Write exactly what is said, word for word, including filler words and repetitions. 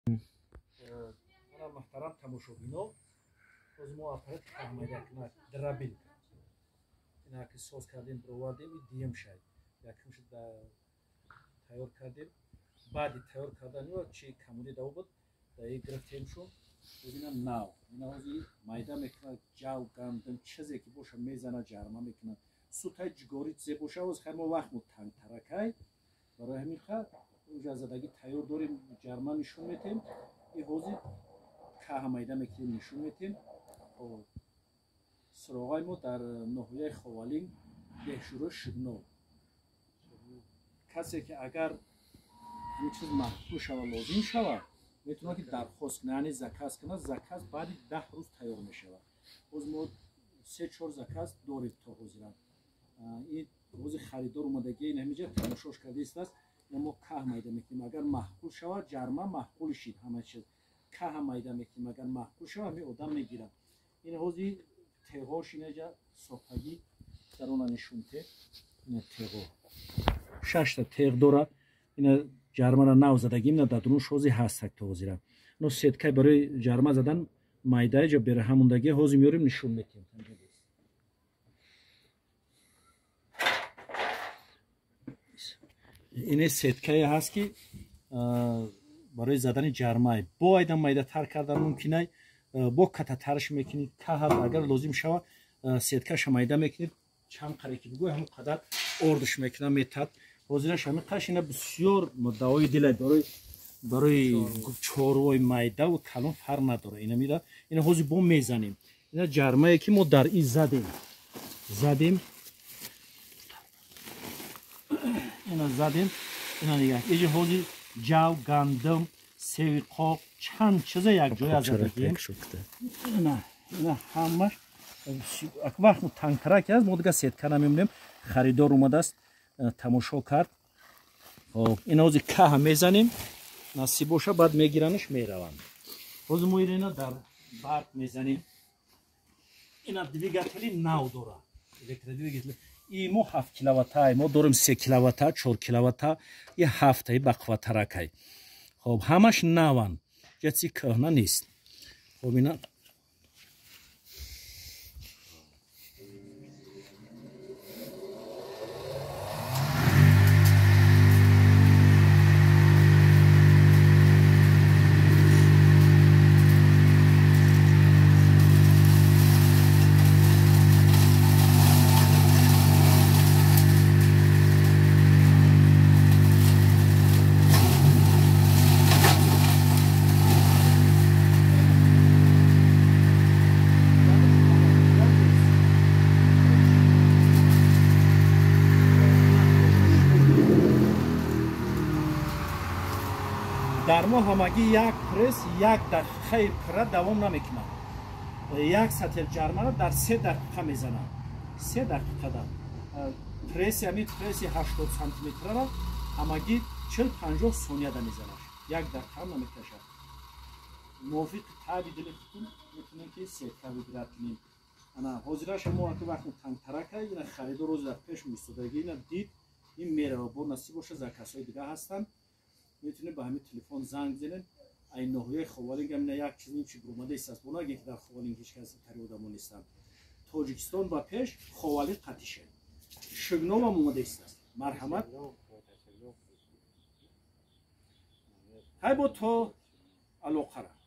محترم تماشاگینان باز ما آپارات فهمیده که درابیل اینا که ساز کردیم بروادیم دیم شد یکم شد تیار کردیم بعد تیار کردن و چی کمونی داو بود دایی گرفتیم شون اینا ناو اینا وزی مایدا میکنه جاو گندم چیزی که باشه میزنه جرمه میکنه سوتای جگوری چیزی باشه از خیلی وقت متن ترکای برای همین خاطر اونجا زدگی تیار داریم جرمه نشون میتیم این وزی که همایده میکنیم نشون میتیم سراغای ما در ناحیه خوالین بهشورو شدنو کسی که اگر همین چیز محبوب شود لازم شود میتونه که درخواست کنه یعنی زکات کنه زکات بعد ده روز تیار میشود از ما سه چهار زکات داریم تا حاضرن این روز خریدار اومدگی این همینجا تماشاش کرده است ما که همایده میکنیم اگر محبوب شود جرمه محبوب شید همه چیز که همایده میکنیم اگر محبوب شود همین آدم میگیرن این حوزی تیغاش اینجا صفحگی در اون نشونته این تیغا شش تا تیغ داره این جرمه را نو زدگیم نه دادونش حوزی هست تا حوزی نو سیتکای برای جرمه زدن مایده جا بره هموندگی حوزی میاریم نشون میتیم این سیتکای هست که برای زدن جرمه با ایدن مایده تر کردن ممکنه با کتا ترش میکنید که اگر لازم شود سیتکه شمایده میکنید چند قره که بگوی همون قدر اردش میکنه میتد وزیرش همین قش اینه بسیار دوای دل برای برای چاروای مایده و کلون فر نداره اینه میره اینه حوزی بوم میزنیم اینه جرمه که ما در این زدیم زدیم اینه زدیم اینه نگه اینجا حوزی جو گندم سویقاق چند چیزه یک جای از زدگیم نه نه همه وقت تنگ که از ما دیگه سیتکه نمیمونیم خریدار اومده است تماشا کرد این حوزی که هم میزنیم نصیب باشه بعد میگیرنش میروند حوزی ما اینا در برق میزنیم اینا دیویگتلی نو داره الکتریک این ما هفت کیلووات ما داریم سه کیلووات چهار کیلووات یه هفته بقوه ترکای خب همش نوان کسی کهنه نیست خب اینا در ما همگی یک پرس یک دقیقه پره دوام نمیکنه یک سطل جرمه را در سه دقیقه میزنه سه دقیقه در پرس همین پرس هشتاد سانتی متر را همگی چهل پنجاه ثانیه در میزنه یک دقیقه هم نمیکشه موافق تابی دل خودتون میتونیم که سیتکه بگیرد کنیم انا حاضرش ما که وقت تنگ ترکه اینا خریدار روز در پیش میستادگی اینا دید این میره با نصیب باشه از کسای دیگه هستن میتونه به همین تلفن زنگ بزنن این ناحیه خوالین هم نه یک چیزی چی گروماده است بنا که در خوالین هیچ کس تریودمون نیستن تاجیکستان با پیش خوالین قطیشه شگنو هم اومده است مرحمت های با تو علاقه